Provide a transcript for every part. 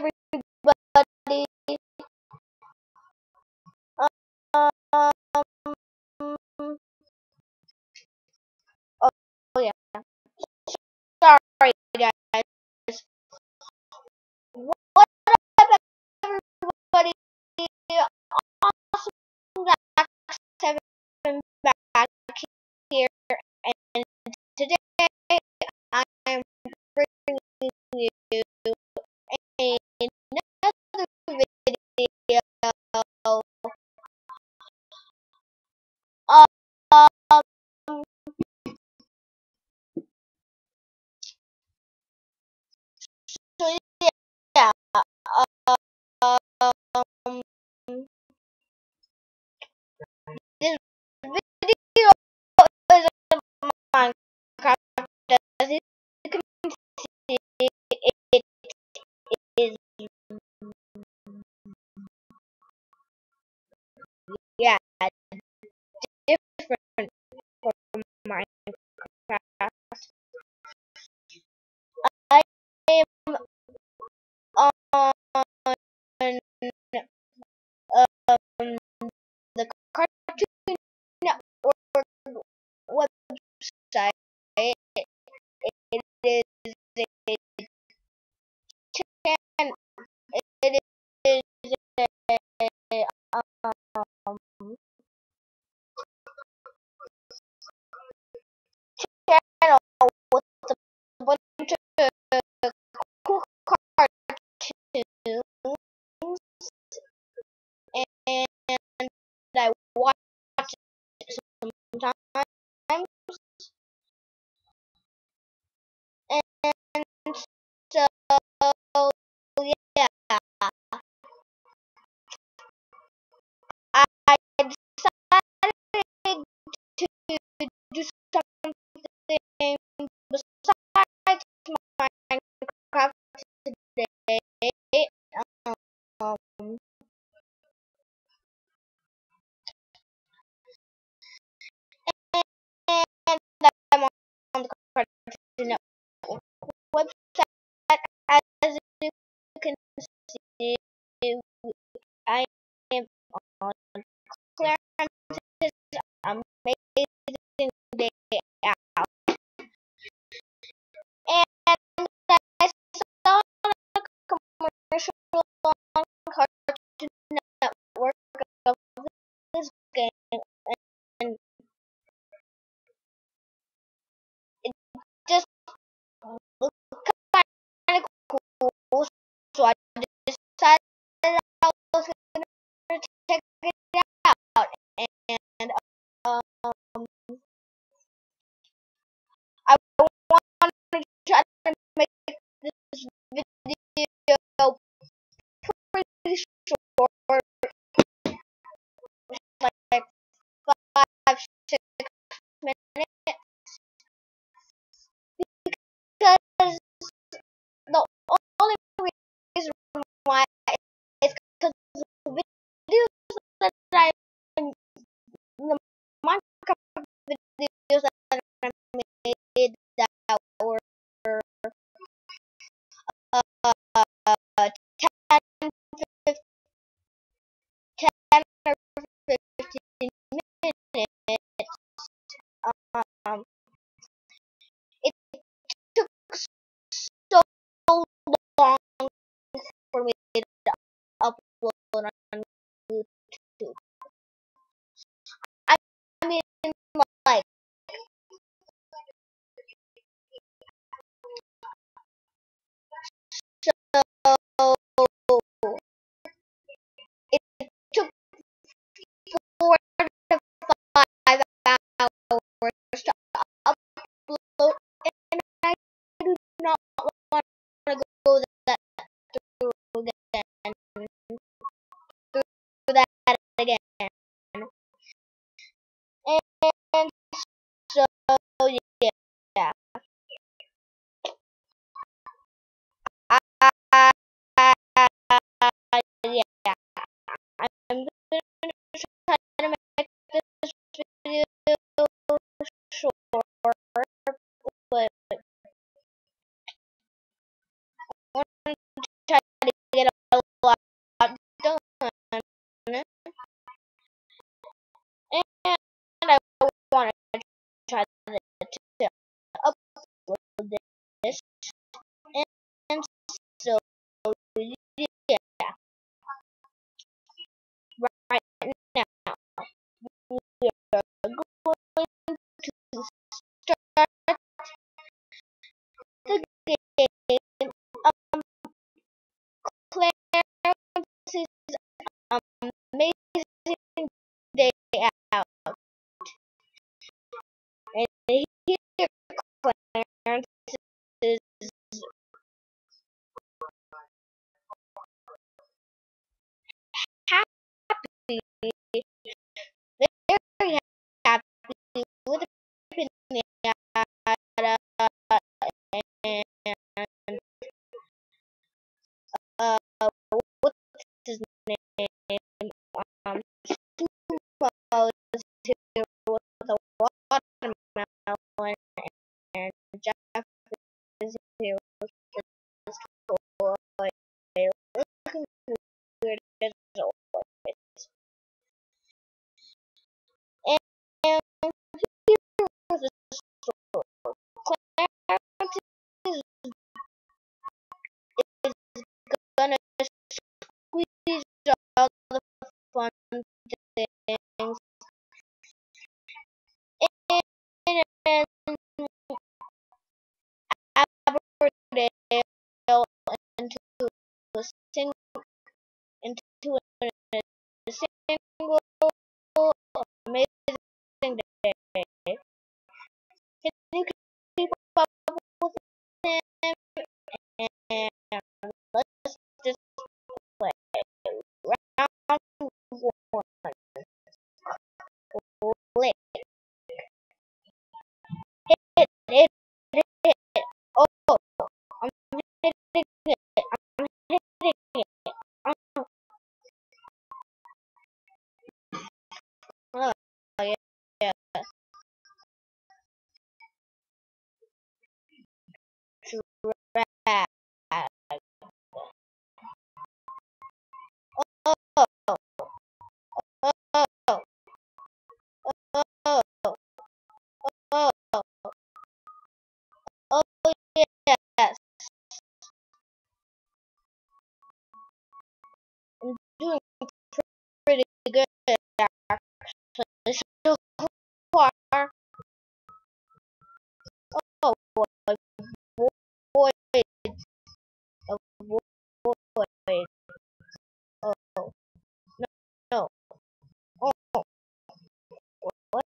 everybody. Um, oh yeah. Sorry, guys. What up, everybody? Awesome Dax Seven back here, and today I am bringing you another video. Um, so yeah. Um, this video is a Minecraft. As you can see, it is, yeah, different from Minecraft. I am on the Cartoon Network website. It is a channel. It is a channel with a bunch of cool cartoons, and I watch it sometimes. And so yeah, I decided to do something besides Minecraft today. Um, and I'm on the Cartoon Network website. As you can see, I am on Clarence's Amazing Day Out. And I saw a commercial on Cartoon Network of this game, and it just looked kind of cool, so I decided I was going to check it out. And I wanted to try to make this video pretty short, like 5-6 minutes, because the only reason why is because the videos that I the Minecraft videos that I made that were 10, 10 or 15 minutes. Um, it took so long for me to upload on YouTube. I mean, like, so it took 4 to 5 hours to upload, and I do not want to go that through again, through that again. And so yeah, yeah, I'm gonna try to make this video short, but I want to try to this, and so yeah, right now we are going to start the game. Clarence's amazing day out, and here Clarence is happy, very happy with the pinata, and what's his name? Um, Sumo is here with the watermelon, and Jeff is here with the toy, looking weird as always. And here was the store. Clarence is gonna squeeze all the fun things in Aberdale into a single into a single amazing day. Can you keep up with him? And let's just play round one. Play. Hit, hit. Oh, I'm hitting it. I'm hitting it. Oh, oh yeah, yeah. Drag. Oh, oh, oh, oh, oh, oh, yes. I'm doing pretty good actually. So far, oh, avoid, avoid. Oh, no, no. Oh, what?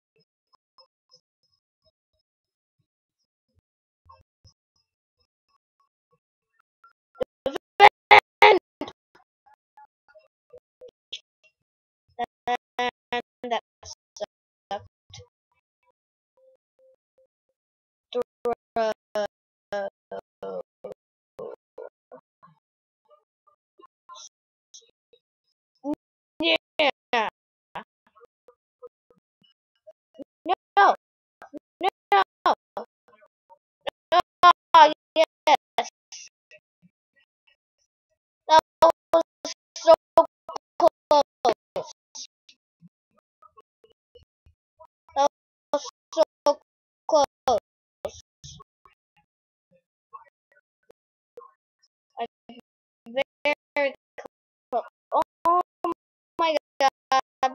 And that's uh, yeah. No, no, no. Oh, yes. That was so close. That was so close. Like, very close. Oh my god.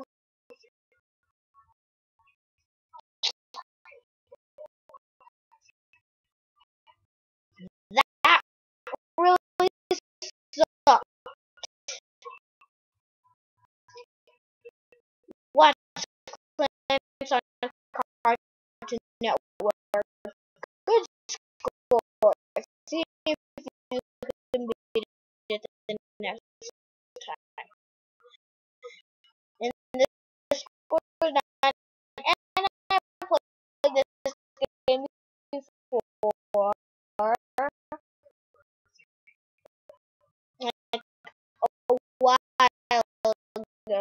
That really sucked. Watch Clarence on Cartoon Network. Good score. See if you can beat it the next time. And this score is not, and I played this game before, like a while ago,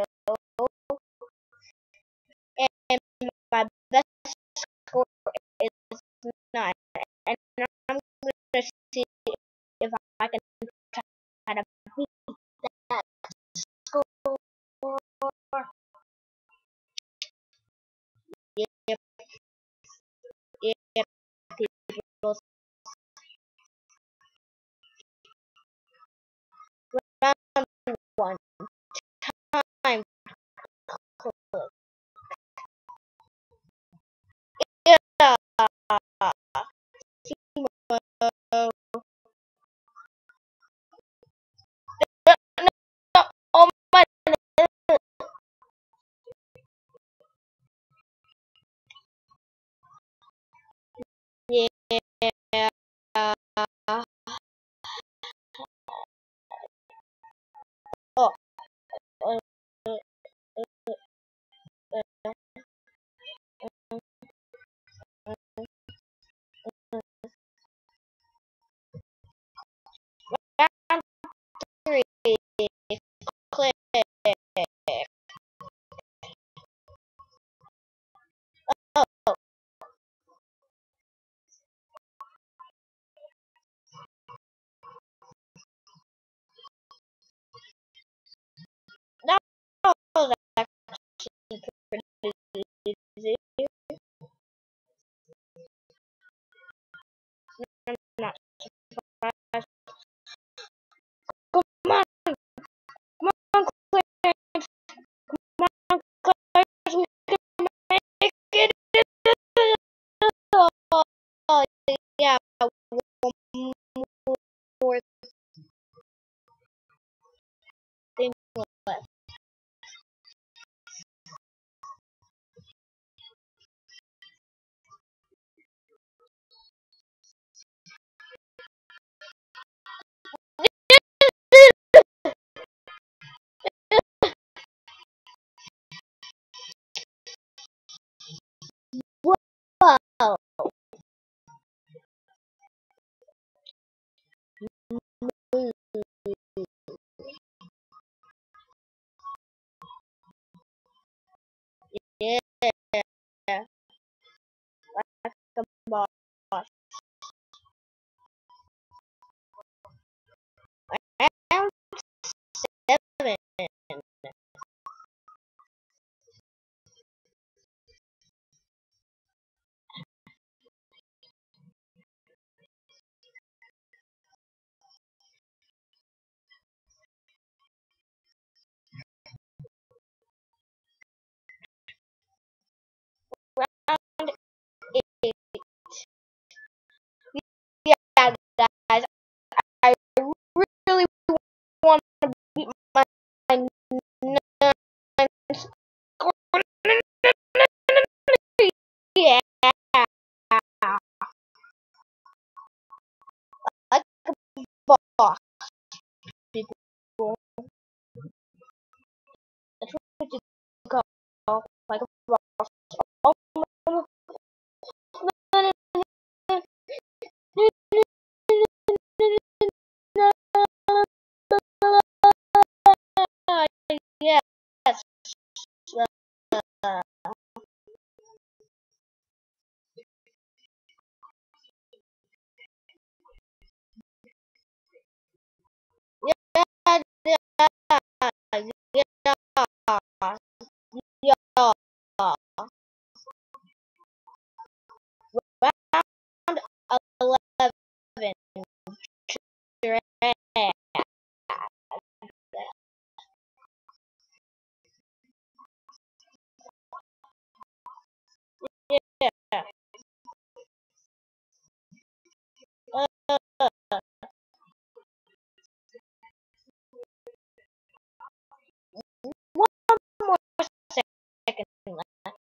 and my best score is 9. And I'm gonna see if I can try to beat that score. was actually pretty easy. I'm not surprised. Come on, come on, Clarence. Come on, Clarence. We can make it. Oh, yeah, one more thing left. Wow. Yeah, like a boss. Round 7. Round 8. Yeah, guys, I really want to beat my nuns. Yeah, like a boss, people. That's what you call like a boss. Oh, yes. Uh, yeah, yeah, yeah, yeah. Round 11. Yeah. One more second left.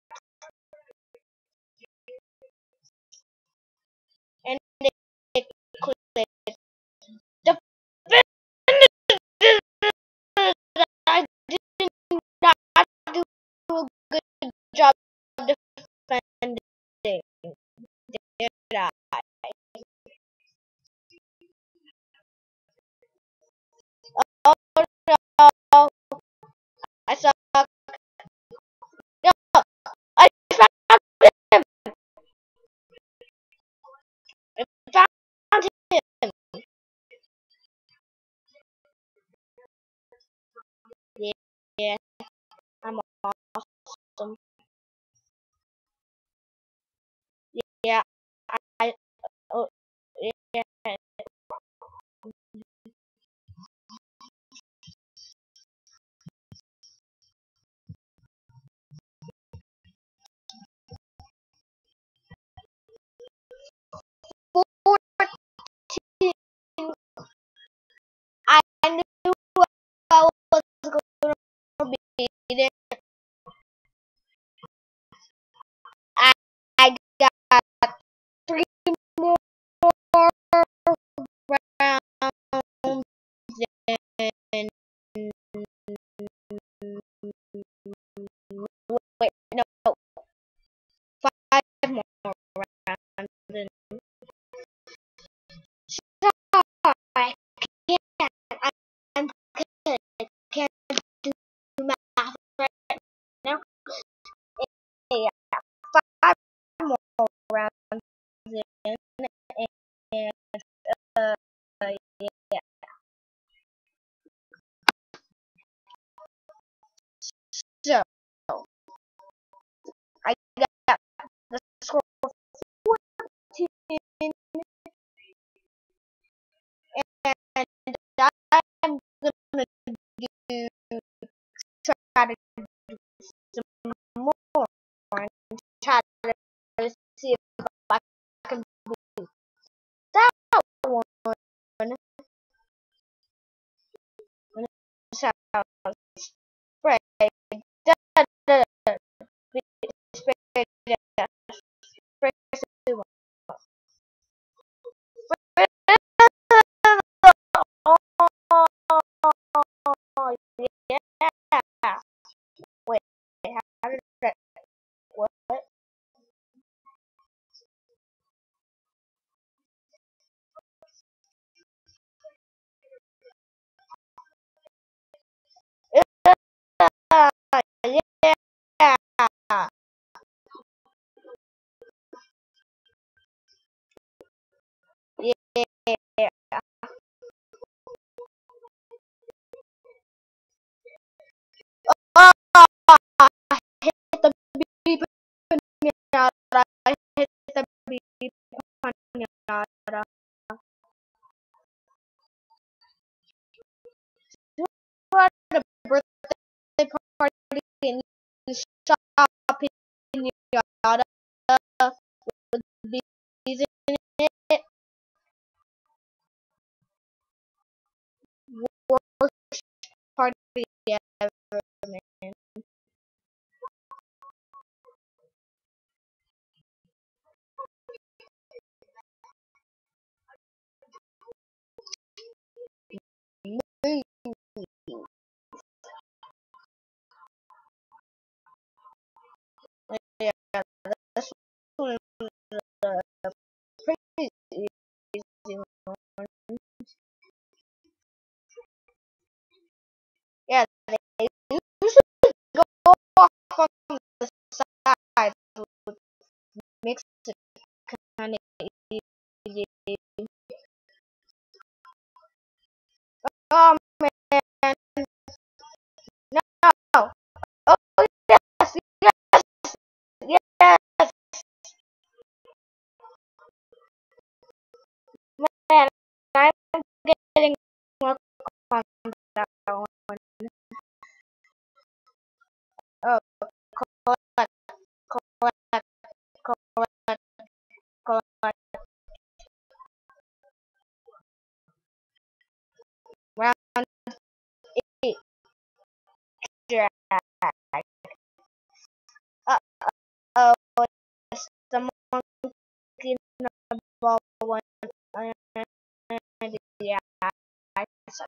And it clicked. The I did not do a good job defending. Did I? Oh no! I suck. No, I found him. I found him. Yeah, I'm awesome. Yeah, I. Oh, yeah. I knew I was gonna be there. I, I got 3 more rounds and wait, no, 5 more rounds and I can't. I'm good. I can't do math right now. Yeah, 5 more rounds in and yeah. So I got the score 14, and I'm gonna do try to do some more and try to see if I can do that one. So spray da da spray da spray oh yeah. Wait, how did that what? Yeah. Yeah. Oh, I hit the beep pinata. I hit the beep pinata. You had a birthday party and you shop pinata with bees in it. Worst party ever, man. Yeah, this one is pretty easy one. Yeah, they usually go off on the side, which makes it kind of easy. Oh man, no! Oh yes, yes, yes, man! I'm getting more on that one. Oh, collect, collect, collect, collect. Round 8, drag. Uh oh, it's the monkey in the ball one. And yeah, I suck.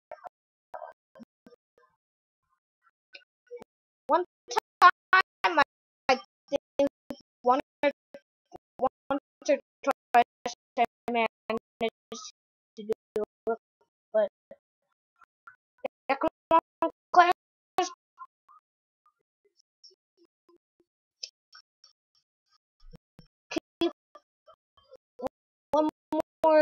One time I think one or once or twice I managed to do it, but yeah, come on, Clarence, keep one more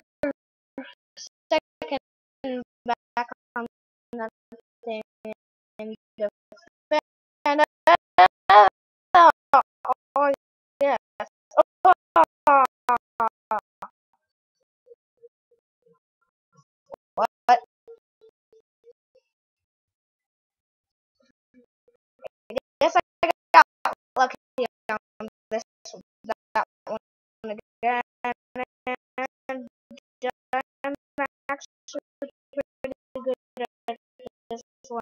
second back on that thing and defend. Oh yes. What? Yes, I got lucky on this that one again, and I'm actually pretty good at this one.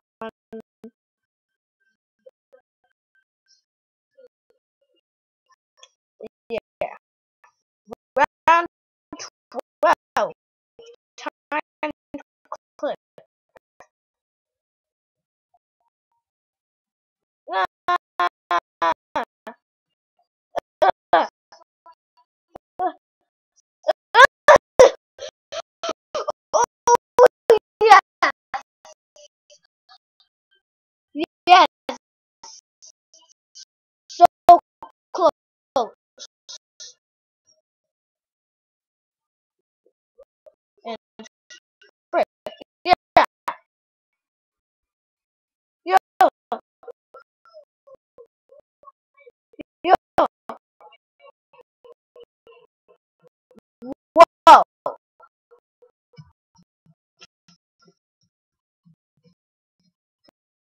Yeah. Round 12. Time click.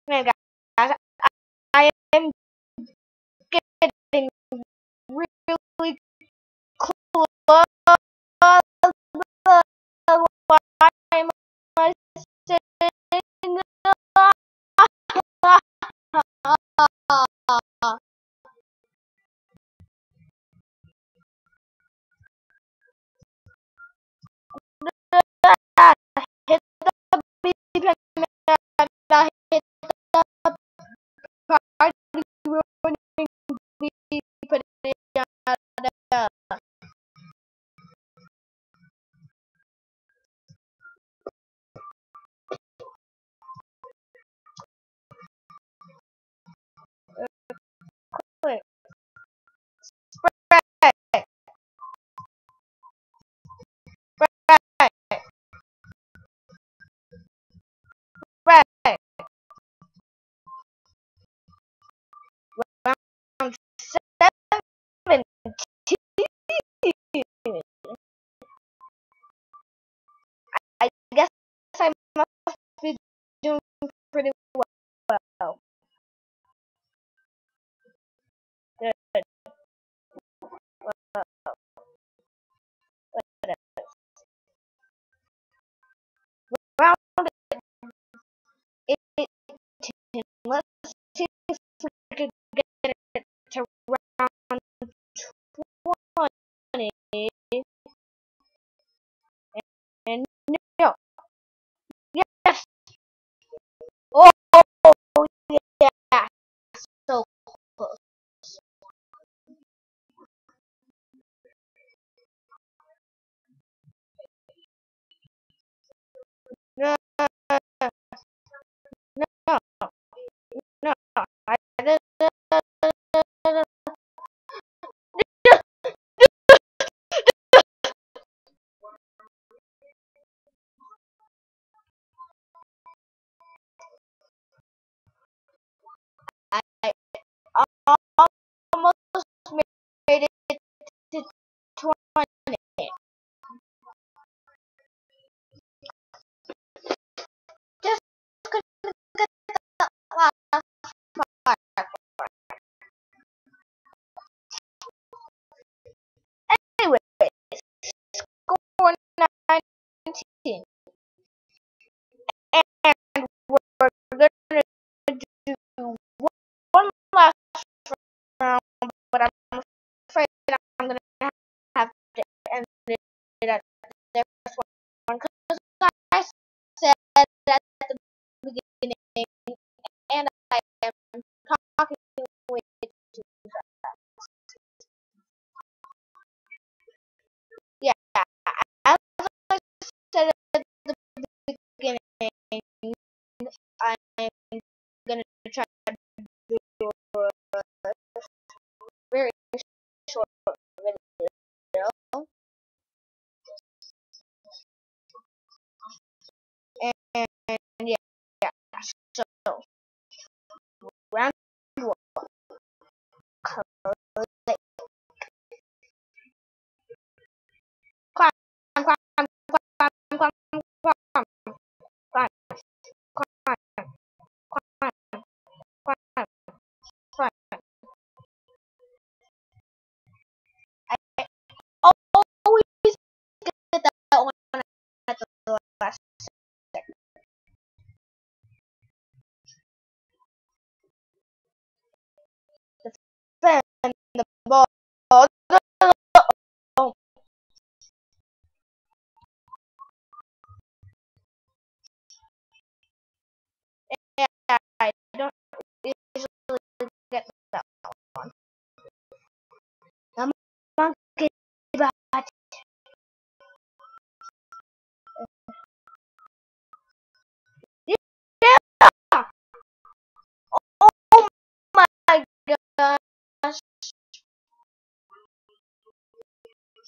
Man, guys, I am getting really close. Why am I sitting hit the beep and I hit the party ruining beep and Wait, right, right, right. Round 17. I guess I must be doing pretty well. Good. Round 18. Let's see if we can get it to round 20. And no. Yes. Oh, yeah. So close. No, no, no. I did I almost made it to 20. Just couldn't get that last part. Anyway, score 19. And we're gonna do one last round, but I'm afraid I'm gonna have to end it at this one because I said at the beginning, and I am talking way too fast. Yeah, as I said at the beginning, I'm gonna try to do a very short video, and yeah, yeah. So round one, collect, climb, climb, climb, climb, climb, climb, climb, climb, climb, climb, climb. I always get that one at the last second. Defend the ball. Oh, yeah, I don't usually get that one. The monkey bat. Yeah. Oh my gosh.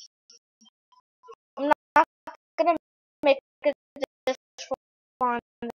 I'm not gonna make it this one.